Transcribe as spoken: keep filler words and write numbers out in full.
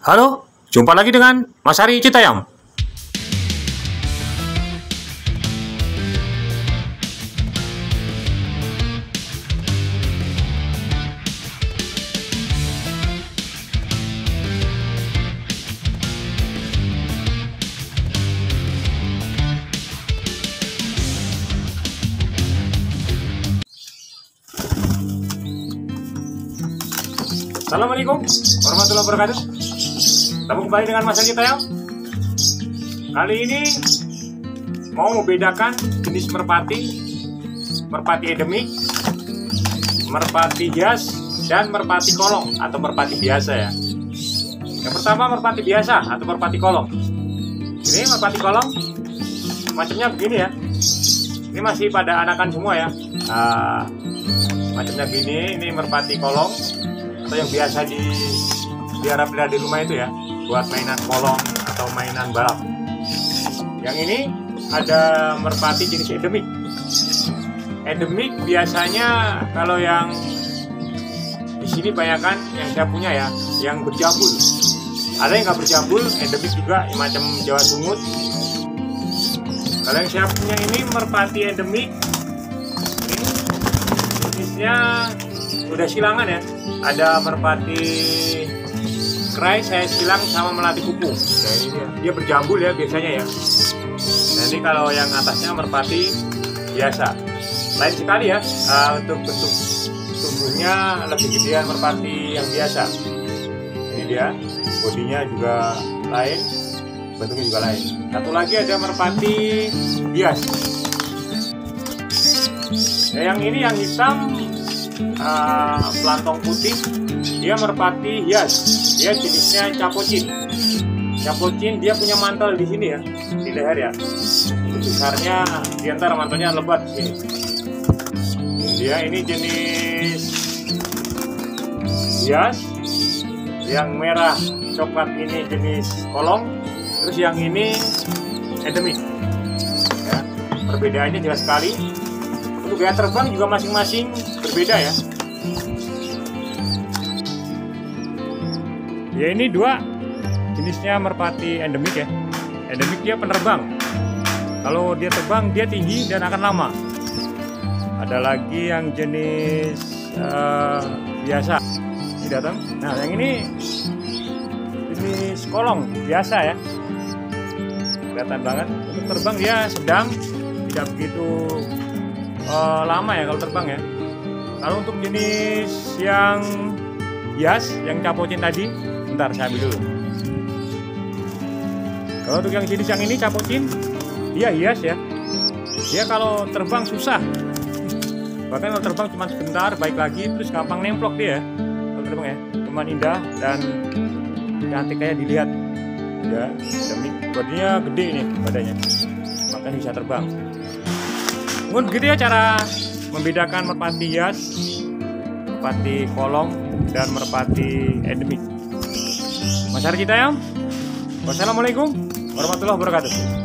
Halo, jumpa lagi dengan Mas Ari Citayam. Assalamualaikum warahmatullahi wabarakatuh. Ketemu kembali dengan Mas Ari Citayam. Kali ini mau membedakan jenis merpati, merpati endemik, merpati hias, dan merpati kolong atau merpati biasa ya. Yang pertama merpati biasa atau merpati kolong. Ini merpati kolong macamnya begini ya. Ini masih pada anakan semua ya. Nah, macamnya begini, ini merpati kolong atau yang biasa di pelihara di rumah itu ya, buat mainan kolong atau mainan balap. Yang ini ada merpati jenis endemik. Endemik biasanya kalau yang di sini banyakkan yang saya punya ya, yang berjambul. Ada yang nggak berjambul, endemik juga, yang macam Jawa Sungut. Kalau yang saya punya ini merpati endemik, ini jenisnya udah silangan ya. Ada merpati krai saya silang sama melati kupu. Nah, ini dia. Dia berjambul ya biasanya ya. Nah, ini kalau yang atasnya merpati biasa. Lain sekali ya, uh, untuk bentuk tubuhnya lebih gedean merpati yang biasa. Ini dia, bodinya juga lain, bentuknya juga lain. Satu lagi ada merpati bias. Nah, yang ini yang hitam uh, pelantong putih, dia merpati hias. Dia jenisnya capocin. Capocin dia punya mantel di sini ya, di leher ya. Besarnya di antara mantelnya lebat ini. Dia ini jenis hias. Yang merah coklat ini jenis kolong. Terus yang ini endemik. Ya, perbedaannya jelas sekali. Untuk gaya terbang juga masing-masing berbeda ya. Ya, ini dua jenisnya merpati endemik ya. Endemik dia penerbang. Kalau dia terbang dia tinggi dan akan lama. Ada lagi yang jenis uh, biasa. Ini datang. Nah, yang ini jenis kolong biasa ya. Kelihatan banget. Untuk terbang dia sedang, tidak begitu uh, lama ya kalau terbang ya. Kalau untuk jenis yang hias, yang capocin tadi, bentar saya ambil dulu. Kalau untuk yang jenis yang ini capocin, dia hias ya. Dia kalau terbang susah. Bahkan kalau terbang cuma sebentar, baik lagi, terus gampang nemplok dia. Kalau terbang ya, cuman indah dan cantik kayak dilihat. Ya, demi bodinya gede nih badannya, makanya bisa terbang. Mungkin begitu ya cara membedakan merpati hias, merpati kolong, dan merpati endemik. Mas Ari Citayam, wassalamualaikum warahmatullahi wabarakatuh.